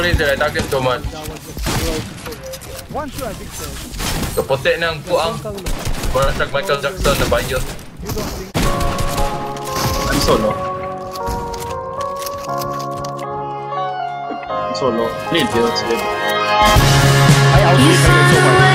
laser, attack him too much. One shot, I think so. Kapote ng puang. Parang siya Michael Jackson na bayo. I'm solo. Solo. Need heals. I outplayed so much.